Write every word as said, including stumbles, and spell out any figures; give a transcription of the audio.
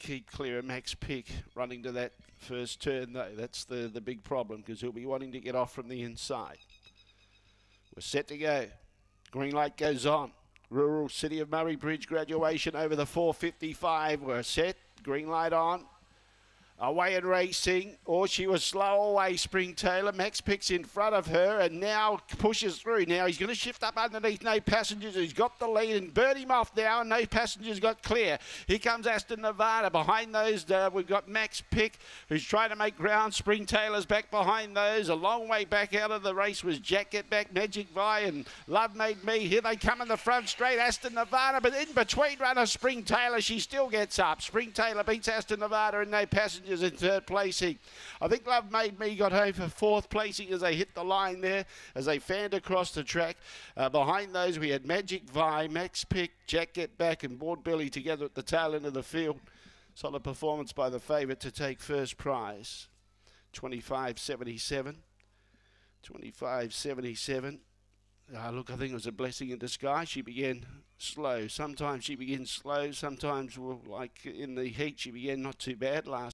keep clear of Max Pick running to that first turn, though. That's the, the big problem, because he'll be wanting to get off from the inside. We're set to go. Green light goes on. Rural City of Murray Bridge graduation over the four fifty-five. We're set. Green light on. Away and racing. Or she was slow away, Spring Taylor. Max Pick's in front of her and now pushes through. Now he's going to shift up underneath No Passengers. He's got the lead and burn him off now, and No Passengers got clear. Here comes Aston Nevada. Behind those, uh, we've got Max Pick, who's trying to make ground. Spring Taylor's back behind those. A long way back out of the race was Jack Get Back, Magic Vi, and Love Made Me. Here they come in the front straight, Aston Nevada, but in between runner Spring Taylor, she still gets up. Spring Taylor beats Aston Nevada and No Passengers in third placing. I think Love Made Me got home for fourth placing as they hit the line there, as they fanned across the track. Uh, behind those, we had Magic Vi, Max Pick, Jack Get Back, and Board Billy together at the tail end of the field. Solid performance by the favourite to take first prize. twenty-five seventy-seven. twenty-five seventy-seven. Uh, look, I think it was a blessing in disguise. She began slow. Sometimes she begins slow. Sometimes, well, like in the heat, she began not too bad last.